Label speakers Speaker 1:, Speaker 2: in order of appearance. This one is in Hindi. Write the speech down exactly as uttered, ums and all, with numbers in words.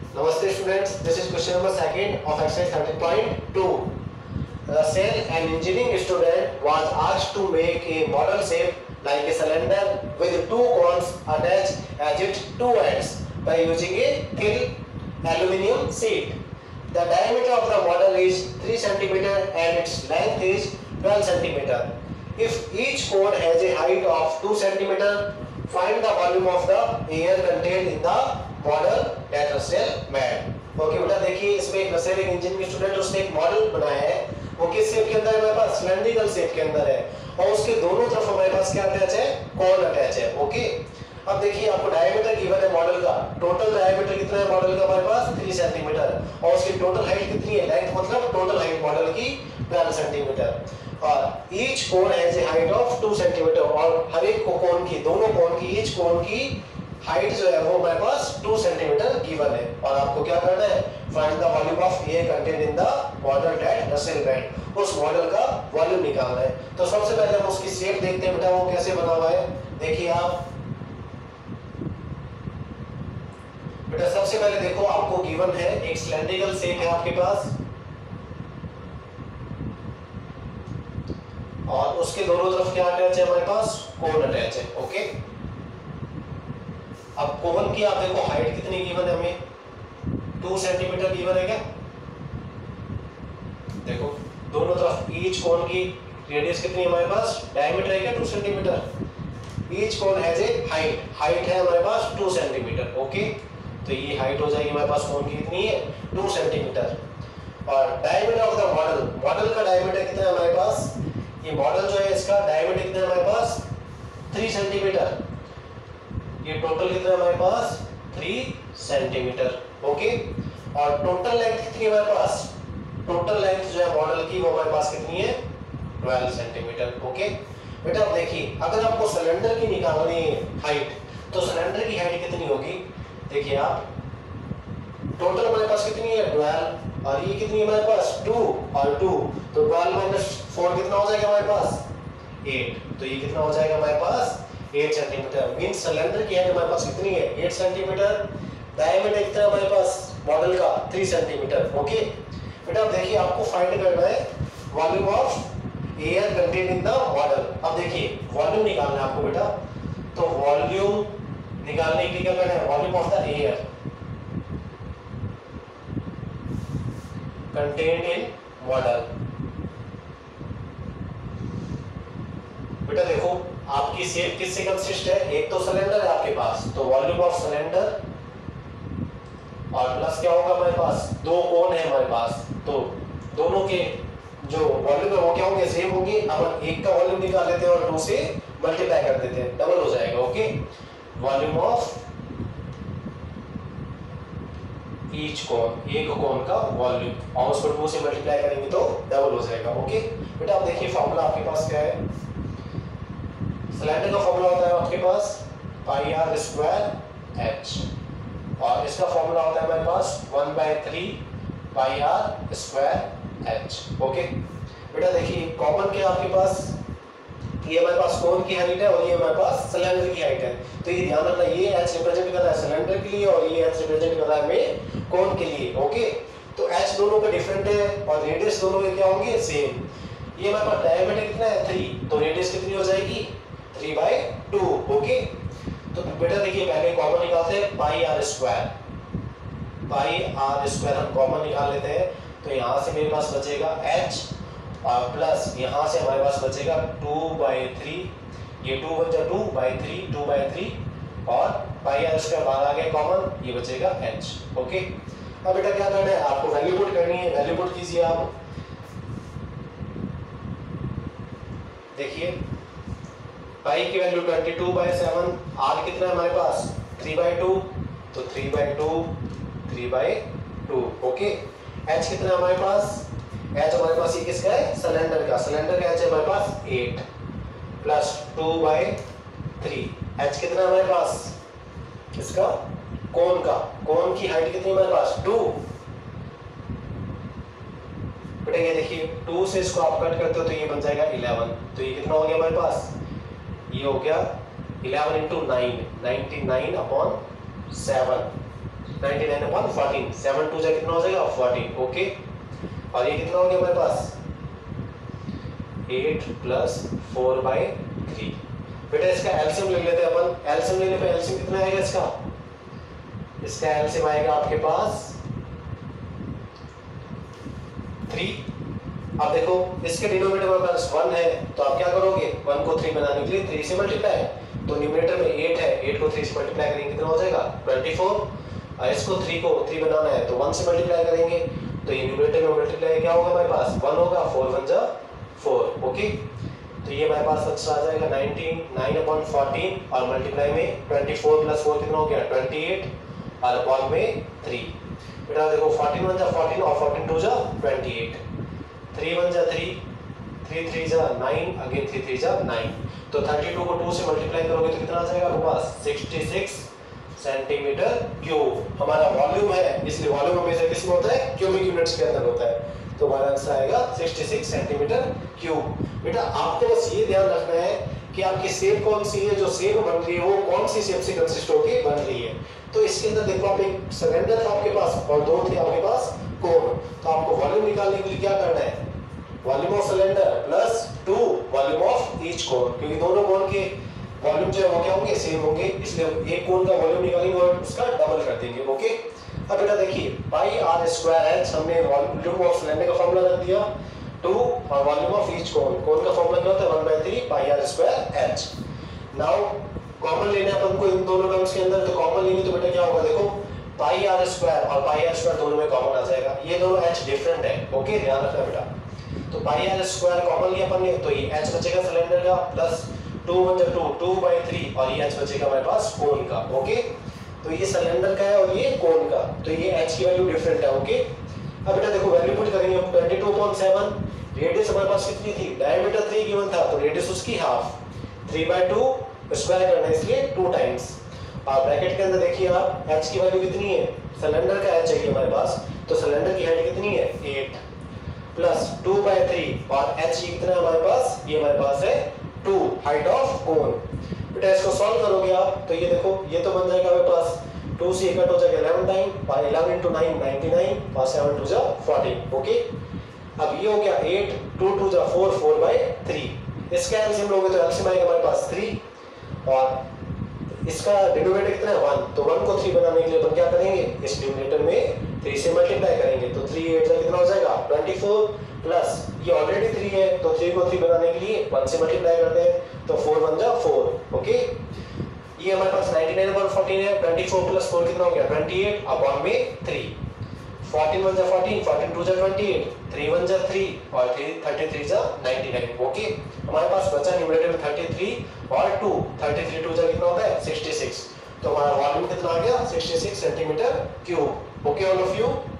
Speaker 1: Namaste students, this is question number second of exercise thirteen point two. Russell, an engineering student, was asked to make a model shape like a cylinder with two cones attached at its two ends by using a thin aluminium sheet. The diameter of the model is three centimeters and its length is twelve centimeters. If each cone has a height of two centimeters, find the volume of the air contained in the model that Russell made. Okay बेटा देखिए इसमें एक रसेल एक इंजीनियरिंग स्टूडेंट उसने एक मॉडल बनाया है, वो किस शेप के अंदर है? हमारे पास सिलेंड्रिकल शेप के अंदर है और उसके दोनों तरफ हमारे पास क्या अटैच है? कोन अटैच है। ओके अब देखिए आपको डायमीटर गिवन है मॉडल का, टोटल डायमीटर कितना है मॉडल का? हमारे पास तीन सेंटीमीटर और उसकी टोटल हाइट कितनी है? लेंथ मतलब टोटल हाइट मॉडल की बारह सेंटीमीटर और each cone has a height of two centimetre और हर एक कोन की दोनों कोन की ईच कोन की हाइट जो है वो हमारे पास टू सेंटीमीटर गिवन है और आपको क्या करना है? Find the volume of air contained in the model that Russell made. उस मॉडल का वॉल्यूम निकालना है। तो सबसे पहले हम उसकी शेप देखते हैं बेटा वो कैसे बना हुआ है। देखिए आप बेटा सबसे पहले देखो आपको गिवन है एक सिलेंड्रिकल शेप है आपके पास और उसके दोनों तरफ क्या अटैच है? हमारे पास कोन अटैच है। ओके अब कोन की आप देखो हाइट कितनी गिवन है हमें? टू सेंटीमीटर गिवन है क्या? देखो दोनों तरफ ईच कोन की रेडियस कितनी है हमारे पास? डायमीटर है क्या? Two centimetre. Each cone has a height, height है हमारे पास टू सेंटीमीटर। ओके तो ये हाइट हो जाएगी हमारे पास कोन की कितनी है? Two centimetre. और diameter of the model, model का डायमीटर कितना है हमारे पास? ये मॉडल जो है इसका डायमीटर कितना है हमारे पास? Three centimetre. ये टोटल कितना है हमारे पास? Three centimetre. ओके और टोटल लेंथ कितनी है हमारे पास? टोटल लेंथ जो है मॉडल की वो हमारे पास कितनी है? Twelve centimetre. ओके बेटा अब देखिए अगर आपको सिलेंडर की निकालनी है हाइट तो सिलेंडर की हाइट कितनी होगी? देखिए आप टोटल हमारे पास कितनी है? ट्वेल्व और ये कितनी है हमारे पास? टू और टू तो ट्वेल्व माइनस फोर कितना हो जाएगा हमारे पास? एट। तो ये कितना हो जाएगा हमारे पास? Eight centimetre. मीन सिलेंडर की हाइट हमारे पास कितनी है? Eight centimetre. डायमीटर कितना है हमारे पास मॉडल का? Three centimetre. ओके बेटा अब देखिए आपको फाइंड करना है volume of air contained in the model. अब देखिए वॉल्यूम निकालना है आपको बेटा, तो वॉल्यूम निकालने के लिए क्या करना है? Volume of the air contained in model. बेटा देखो आपकी शेप किससे कंसिस्ट है? एक तो सिलेंडर है आपके पास तो वॉल्यूम ऑफ सिलेंडर और प्लस क्या होगा हमारे पास? दो कोन है हमारे पास तो दोनों के जो वॉल्यूम है वो क्या होंगे? सेम होंगे। अब एक का वॉल्यूम निकाल लेते हैं और दो से मल्टीप्लाई कर देते हैं, डबल हो जाएगा। Okay volume of each cone, एक कोन का वॉल्यूम और उसको टू से मल्टीप्लाई करेंगे तो डबल हो जाएगा। ओके बेटा आप देखिए फॉर्मूला आपके पास क्या है? सिलेंडर का फॉर्मूला होता है आपके पास पाई आर स्क्वायर एच और इसका फॉर्मूला होता है हमारे पास one by three pi r square h. Okay बेटा देखिए कॉमन क्या आपके पास? ये हमारे पास कोन की हाइट है और ये हमारे पास सिलेंडर की हाइट है। तो ये ध्यान रखना ये एच रिप्रेजेंट कर रहा है सिलेंडर के लिए और ये एच रिप्रेजेंट कर रहा है हमें कोन के लिए। ओके तो एच दोनों का डिफरेंट है और रेडियस दोनों के क्या होंगे? सेम। ये हमारे पास डायमीटर कितना है? थ्री तो रेडियस कितनी हो जाएगी? Three by two. ओके तो बेटा देखिए पहले कॉमन निकालते हैं pi r square, pi r square हम कॉमन निकाल लेते हैं तो यहाँ से मेरे पास बचेगा h और प्लस यहाँ से हमारे पास बचेगा टू बाई थ्री, ये टू बचा two by three, two by three और पाई आर स्क्वायर बाहर आ गया कॉमन, ये बचेगा h। ओके अब बेटा क्या करना है? आपको वैल्यू पुट करनी है। वैल्यू पुट कीजिए आप। देखिए पाई की value twenty two by seven, r कितना है हमारे पास? थ्री बाई टू तो three by two, three by two. Okay h कितना है हमारे पास? एच हमारे पास ये किसका है? सिलेंडर का। सिलेंडर का एच है हमारे पास eight plus two by three. H कितना है हमारे पास? इसका कोन का, कोन की हाइट कितनी हमारे पास? टू। बेटा ये देखिए टू से इसको आप कट करते हो तो ये बन जाएगा इलेवन। तो ये कितना हो गया हमारे पास? ये हो गया eleven into nine, ninety nine upon seven. Ninety nine upon fourteen, seven two जा कितना हो जाएगा फोर्टीन, ओके। और ये कितना हो गया हमारे पास eight plus four by three. बेटा इसका एलसीएम ले लेते हैं अपन, एलसीएम लेने पे एलसीएम कितना आएगा इसका, इसका एलसीएम आएगा आपके पास थ्री। अब देखो इसके डिनोमिनेटर में पास वन है, तो आप क्या करोगे, वन को थ्री बनाने के लिए थ्री से मल्टीप्लाई, तो न्यूमरेटर में एट है, एट को थ्री से मल्टीप्लाई करेंगे कितना हो जाएगा ट्वेंटी फोर, और इसको थ्री को थ्री बनाना है तो वन से मल्टीप्लाई करेंगे, तो ये न्यूमरेटर में मल्टीप्लाई क्या होगा हमारे पास वन होगा, फोर वन जा फोर, ओके। तो ये हमारे पास आंसर आ जाएगा नाइनटीन, नाइन अपॉन फोर्टीन और मल्टीप्लाई में ट्वेंटी फोर प्लस फोर कितना हो गया ट्वेंटी एट और अपॉन में थ्री। बेटा देखो फोर्टीन वन जा फोर्टीन और फोर्टीन टू जा ट्वेंटी एट, थ्री वन जा थ्री, थ्री थ्री जा नाइन, अगेन थ्री थ्री जा नाइन, तो थर्टी टू को टू से मल्टीप्लाई करोगे तो कितना आ जाएगा आपके पास सिक्सटी सिक्स सेंटीमीटर क्यूब। हमारा वॉल्यूम है इसलिए वॉल्यूम हमेशा किस में होता है, क्यूबिक यूनिट्स के अंदर होता है, तो हमारा आंसर आएगा सिक्सटी सिक्स सेंटीमीटर क्यूब। बेटा आपको बस ये ध्यान रखना है कि आपकी शेप कौन सी है, जो शेप बन रही है वो कौन सी शेप से कंसिस्ट होकर बन रही है। तो इसके अंदर देखो आप एक सिलेंडर था आपके पास और दो थे आपके पास कोन, तो आपको वॉल्यूम निकालने के लिए क्या करना है, volume of cylinder plus two volume of each cone, क्योंकि दोनों कोन के वॉल्यूम जो है वो क्या होंगे सेम होंगे, इसलिए एक कोन का वॉल्यूम निकालेंगे और उसका डबल कर देंगे, ओके। अब बेटा देखिए पाई आर स्क्वायर एच, हमने वॉल्यूम ऑफ सिलेंडर का फॉर्मूला रख दिया टू और volume of each cone, cone का फॉर्मूला क्या होता है one by three pi r square h. Now common लेना है अपन को इन दोनों टर्म्स के अंदर, तो कॉमन लेंगे तो बेटा क्या होगा, देखो पाई आर स्क्वायर और पाई आर स्क्वायर दोनों में कॉमन आ जाएगा, ये दोनों एच डिफरेंट है, ओके ध्यान रखना बेटा। तो पाई आर स्क्वायर कॉमन लिया अपन ने, तो ये एच बचेगा सिलेंडर का प्लस टू वन जा टू, टू बाई थ्री और ये एच बचेगा हमारे पास कोन का, ओके। तो ये सिलेंडर का है और ये कोन का, तो ये एच की वैल्यू डिफरेंट है, ओके। अब बेटा देखो वैल्यू पुट करेंगे हम, twenty two upon seven, radius हमारे पास कितनी थी, डायमीटर थ्री गिवन था, तो रेडियस उसकी half, three by two square करना है इसलिए टू टाइम्स, और ब्रैकेट के अंदर देखिए आप एच की वैल्यू कितनी है, सिलेंडर का एच चाहिए हमारे पास, तो सिलेंडर की हाइट कितनी है eight plus two by three और एच ये कितना है हमारे पास, ये हमारे पास है टू हाइट ऑफ कोन। बेटा इसको सॉल्व करोगे आप तो ये देखो ये तो बन जाएगा हमारे पास टू से कट हो जाएगा इलेवन टाइम, और eleven into nine ninety nine और सेवन टू जा फोर्टीन, ओके। अब ये हो गया एट, टू टू जा फोर, फोर बाई थ्री, इसका एलसीएम लोगे तो एलसीएम आएगा हमारे पास थ्री और इसका डिनोमिनेटर कितना है वन, तो वन को थ्री बनाने के लिए अपन क्या करेंगे, इस डिनोमिनेटर में थ्री से मल्टीप्लाई करेंगे, तो थ्री एट जा कितना हो जाएगा ट्वेंटी फोर प्लस ये ऑलरेडी थ्री है तो थ्री को थ्री बनाने के लिए वन से मल्टीप्लाई करते हैं, तो फोर वन जा फोर, ओके। ये हमारे पास नाइनटी नाइन अपॉन फोर्टीन है, ट्वेंटी फोर प्लस फोर कितना हो गया ट्वेंटी एट अपॉन में थ्री, फोर्टीन वन जा फोर्टीन, फोर्टीन टू जा ट्वेंटी एट, थ्री वन जा थ्री और थ्री थर्टी थ्री जा नाइनटी नाइन, ओके। हमारे पास बचा न्यूमरेटर में थर्टी थ्री और टू, थर्टी थ्री टू जा कितना होता है सिक्सटी सिक्स, तो हमारा वॉल्यूम कितना आ गया sixty six centimetre cube, okay all of you.